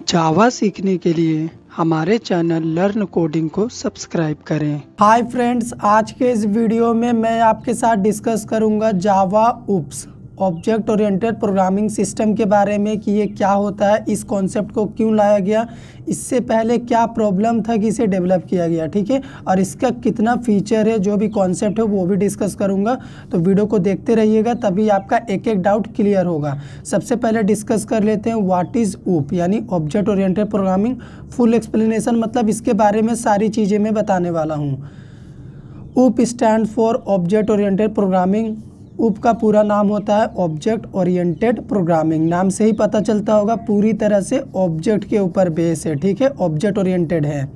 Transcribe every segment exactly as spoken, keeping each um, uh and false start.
जावा सीखने के लिए हमारे चैनल लर्न कोडिंग को सब्सक्राइब करें। हाय फ्रेंड्स, आज के इस वीडियो में मैं आपके साथ डिस्कस करूंगा Java OOPs object oriented programming system के बारे में कि ये क्या होता है, इस कॉन्सेप्ट को क्यों लाया गया, इससे पहले क्या प्रॉब्लम था कि इसे डेवलप किया गया, ठीक है, और इसका कितना फीचर है, जो भी कॉन्सेप्ट है वो भी डिस्कस करूंगा। तो वीडियो को देखते रहिएगा, तभी आपका एक एक डाउट क्लियर होगा। सबसे पहले डिस्कस कर लेते हैं व्हाट इज़ ऊप यानी object oriented programming. Full explanation मतलब इसके बारे में सारी चीज़ें मैं बताने वाला हूँ। OOP stand for object oriented programming. OOP का पूरा नाम होता है ऑब्जेक्ट ओरिएंटेड प्रोग्रामिंग। नाम से ही पता चलता होगा पूरी तरह से ऑब्जेक्ट के ऊपर बेस है, ठीक है, ऑब्जेक्ट ओरिएंटेड है।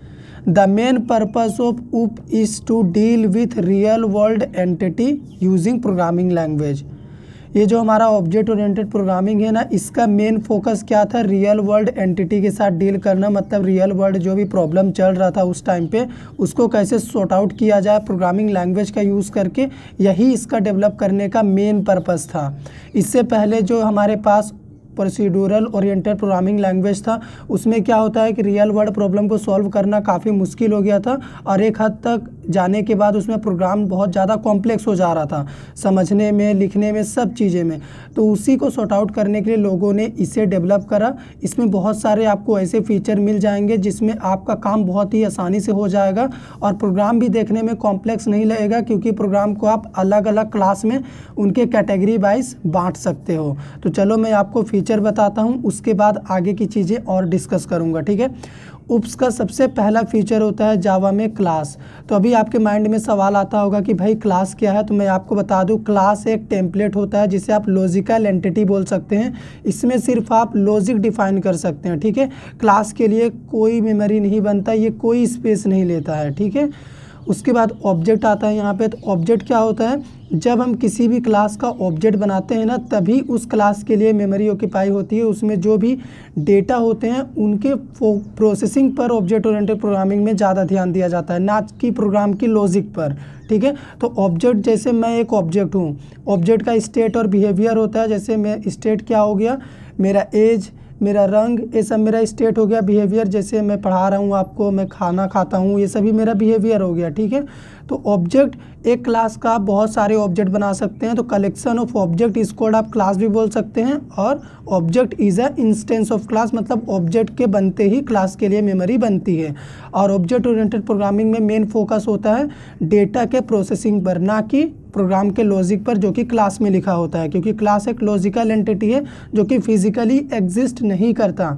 The main purpose of OOP is to deal with real world entity using programming language. ये जो हमारा ऑब्जेक्ट ओरिएंटेड प्रोग्रामिंग है ना, इसका मेन फोकस क्या था, रियल वर्ल्ड एंटिटी के साथ डील करना। मतलब रियल वर्ल्ड जो भी प्रॉब्लम चल रहा था उस टाइम पे, उसको कैसे सॉर्ट आउट किया जाए प्रोग्रामिंग लैंग्वेज का यूज़ करके, यही इसका डेवलप करने का मेन पर्पस था। इससे पहले जो हमारे पास प्रोसीड्यूरल ओरिएंटेड प्रोग्रामिंग लैंग्वेज था, उसमें क्या होता है कि रियल वर्ल्ड प्रॉब्लम को सॉल्व करना काफ़ी मुश्किल हो गया था, और एक हद तक जाने के बाद उसमें प्रोग्राम बहुत ज़्यादा कॉम्प्लेक्स हो जा रहा था, समझने में, लिखने में, सब चीज़ें में। तो उसी को सॉर्ट आउट करने के लिए लोगों ने इसे डेवलप करा। इसमें बहुत सारे आपको ऐसे फीचर मिल जाएंगे जिसमें आपका काम बहुत ही आसानी से हो जाएगा, और प्रोग्राम भी देखने में कॉम्प्लेक्स नहीं लगेगा, क्योंकि प्रोग्राम को आप अलग अलग क्लास में उनके कैटेगरी वाइज बांट सकते हो। तो चलो मैं आपको फीचर बताता हूँ, उसके बाद आगे की चीज़ें और डिस्कस करूँगा, ठीक है। उप्स का सबसे पहला फीचर होता है जावा में क्लास। तो अभी आपके माइंड में सवाल आता होगा कि भाई क्लास क्या है, तो मैं आपको बता दूं, क्लास एक टेम्पलेट होता है जिसे आप लॉजिकल एंटिटी बोल सकते हैं। इसमें सिर्फ आप लॉजिक डिफाइन कर सकते हैं, ठीक है। क्लास के लिए कोई मेमोरी नहीं बनता, ये कोई स्पेस नहीं लेता है, ठीक है। उसके बाद ऑब्जेक्ट आता है यहाँ पे। तो ऑब्जेक्ट क्या होता है, जब हम किसी भी क्लास का ऑब्जेक्ट बनाते हैं ना, तभी उस क्लास के लिए मेमोरी ऑक्यूपाई होती है। उसमें जो भी डेटा होते हैं उनके प्रोसेसिंग पर ऑब्जेक्ट ओरिएंटेड प्रोग्रामिंग में ज़्यादा ध्यान दिया जाता है, ना कि प्रोग्राम की लॉजिक पर, ठीक है। तो ऑब्जेक्ट, जैसे मैं एक ऑब्जेक्ट हूँ, ऑब्जेक्ट का स्टेट और बिहेवियर होता है। जैसे मैं स्टेट क्या हो गया, मेरा एज, मेरा रंग, ये सब मेरा स्टेट हो गया। बिहेवियर, जैसे मैं पढ़ा रहा हूँ आपको, मैं खाना खाता हूँ, ये सभी मेरा बिहेवियर हो गया, ठीक है। तो ऑब्जेक्ट, एक क्लास का आप बहुत सारे ऑब्जेक्ट बना सकते हैं। तो कलेक्शन ऑफ ऑब्जेक्ट, इसको आप क्लास भी बोल सकते हैं। और object is a instance of class, मतलब ऑब्जेक्ट के बनते ही क्लास के लिए मेमोरी बनती है। और ऑब्जेक्ट ओरिएंटेड प्रोग्रामिंग में मेन फोकस होता है डेटा के प्रोसेसिंग पर, ना कि प्रोग्राम के लॉजिक पर, जो कि क्लास में लिखा होता है, क्योंकि क्लास एक लॉजिकल एंटिटी है जो कि फिजिकली एग्जिस्ट नहीं करता।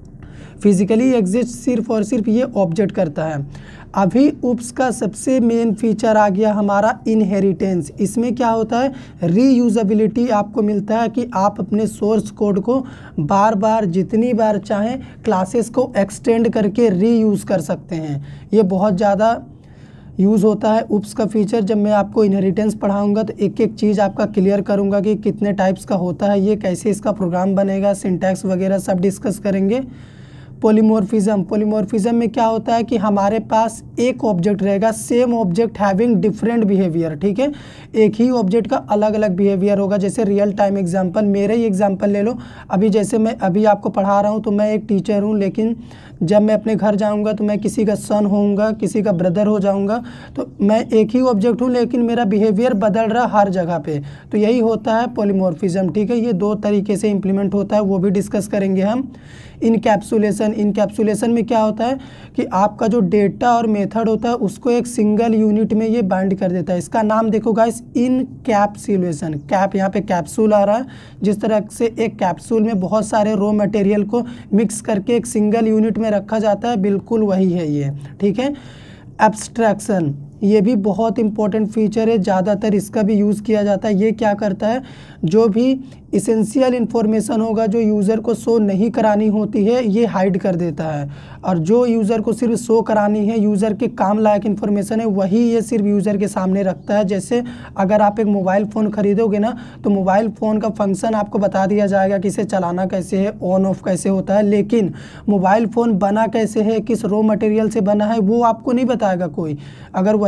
फिजिकली एग्जिस्ट सिर्फ और सिर्फ ये ऑब्जेक्ट करता है। अभी उप्स का सबसे मेन फीचर आ गया हमारा इनहेरिटेंस। इसमें क्या होता है, रीयूजेबिलिटी आपको मिलता है कि आप अपने सोर्स कोड को बार बार, जितनी बार चाहें, क्लासेस को एक्सटेंड करके रीयूज़ कर सकते हैं। ये बहुत ज़्यादा यूज़ होता है उप्स का फीचर। जब मैं आपको इनहेरिटेंस पढ़ाऊंगा तो एक एक चीज़ आपका क्लियर करूंगा कि कितने टाइप्स का होता है, ये कैसे इसका प्रोग्राम बनेगा, सिंटैक्स वगैरह सब डिस्कस करेंगे। पॉलीमॉर्फिज्म, पॉलीमॉर्फिज्म में क्या होता है कि हमारे पास एक ऑब्जेक्ट रहेगा, same object having different behaviour, ठीक है। एक ही ऑब्जेक्ट का अलग अलग बिहेवियर होगा। जैसे रियल टाइम एग्जांपल, मेरे ही एग्जांपल ले लो। अभी जैसे मैं अभी आपको पढ़ा रहा हूँ, तो मैं एक टीचर हूँ, लेकिन जब मैं अपने घर जाऊँगा तो मैं किसी का सन होऊंगा, किसी का ब्रदर हो जाऊँगा। तो मैं एक ही ऑब्जेक्ट हूँ, लेकिन मेरा बिहेवियर बदल रहा हर जगह पे। तो यही होता है पॉलीमॉर्फिज्म, ठीक है। ये दो तरीके से इम्प्लीमेंट होता है, वो भी डिस्कस करेंगे हम। इनकैप्सुलेशन, इनकैप्सुलेशन में क्या होता है कि आपका जो डेटा और मेथड होता है उसको एक सिंगल यूनिट में ये बाइंड कर देता है। इसका नाम देखो गाइस, इनकैप्सुलेशन। कैप, यहाँ पे कैप्सूल आ रहा है। जिस तरह से एक कैप्सूल में बहुत सारे रॉ मटेरियल को मिक्स करके एक सिंगल यूनिट में रखा जाता है, बिल्कुल वही है ये, ठीक है। एब्स्ट्रैक्शन, ये भी बहुत इंपॉर्टेंट फीचर है, ज़्यादातर इसका भी यूज़ किया जाता है। ये क्या करता है, जो भी इसेंशियल इन्फॉर्मेशन होगा जो यूज़र को शो नहीं करानी होती है, ये हाइड कर देता है। और जो यूज़र को सिर्फ शो करानी है, यूज़र के काम लायक इन्फॉर्मेशन है, वही ये सिर्फ यूज़र के सामने रखता है। जैसे अगर आप एक मोबाइल फ़ोन ख़रीदोगे ना, तो मोबाइल फ़ोन का फंक्शन आपको बता दिया जाएगा कि इसे चलाना कैसे है, ऑन ऑफ कैसे होता है, लेकिन मोबाइल फ़ोन बना कैसे है, किस रॉ मटेरियल से बना है, वो आपको नहीं बताएगा कोई। अगर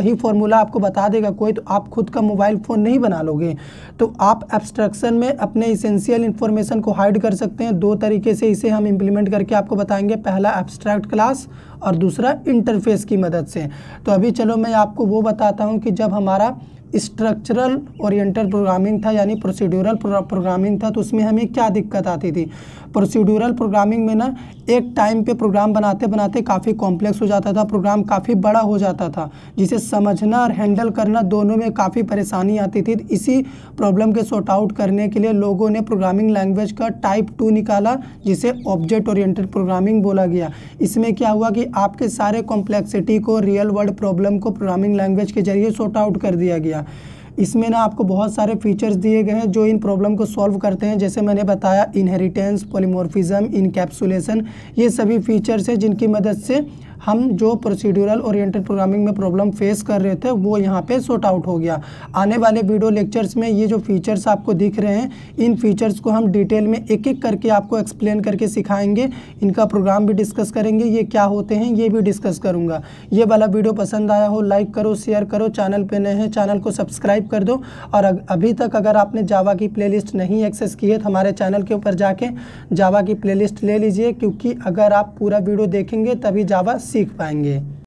वही फॉर्मूला आपको बता देगा कोई, तो आप खुद का मोबाइल फ़ोन नहीं बना लोगे। तो आप एब्स्ट्रैक्शन में अपने इसेंशियल इन्फॉर्मेशन को हाइड कर सकते हैं। दो तरीके से इसे हम इम्प्लीमेंट करके आपको बताएंगे, पहला एब्स्ट्रैक्ट क्लास और दूसरा इंटरफेस की मदद से। तो अभी चलो मैं आपको वो बताता हूँ कि जब हमारा स्ट्रक्चरल ओरिएंटेड प्रोग्रामिंग था यानी प्रोसीड्यूरल प्रोग्रामिंग था, तो उसमें हमें क्या दिक्कत आती थी। प्रोसीड्यूरल प्रोग्रामिंग में ना एक टाइम पे प्रोग्राम बनाते बनाते काफ़ी कॉम्प्लेक्स हो जाता था, प्रोग्राम काफ़ी बड़ा हो जाता था, जिसे समझना और हैंडल करना दोनों में काफ़ी परेशानी आती थी। इसी प्रॉब्लम के सॉर्ट आउट करने के लिए लोगों ने प्रोग्रामिंग लैंग्वेज का टाइप टू निकाला, जिसे ऑब्जेक्ट ओरिएंटेड प्रोग्रामिंग बोला गया। इसमें क्या हुआ कि आपके सारे कॉम्प्लेक्सिटी को, रियल वर्ल्ड प्रॉब्लम को प्रोग्रामिंग लैंग्वेज के जरिए सॉर्ट आउट कर दिया गया। इसमें ना आपको बहुत सारे फीचर्स दिए गए हैं जो इन प्रॉब्लम को सॉल्व करते हैं। जैसे मैंने बताया, इनहेरिटेंस, पॉलीमॉर्फिज्म, इनकैप्सुलेशन, ये सभी फीचर्स हैं जिनकी मदद से हम जो प्रोसीड्यूरल ओरिएंटेड प्रोग्रामिंग में प्रॉब्लम फेस कर रहे थे वो यहाँ पे सॉर्ट आउट हो गया। आने वाले वीडियो लेक्चर्स में ये जो फीचर्स आपको दिख रहे हैं, इन फीचर्स को हम डिटेल में एक एक करके आपको एक्सप्लेन करके सिखाएंगे। इनका प्रोग्राम भी डिस्कस करेंगे, ये क्या होते हैं ये भी डिस्कस करूँगा। ये वाला वीडियो पसंद आया हो लाइक करो, शेयर करो, चैनल पर नए हैं चैनल को सब्सक्राइब कर दो। और अभी तक अगर आपने जावा की प्लेलिस्ट नहीं एक्सेस की है तो हमारे चैनल के ऊपर जाके जावा की प्लेलिस्ट ले लीजिए, क्योंकि अगर आप पूरा वीडियो देखेंगे तभी जावा सीख पाएंगे।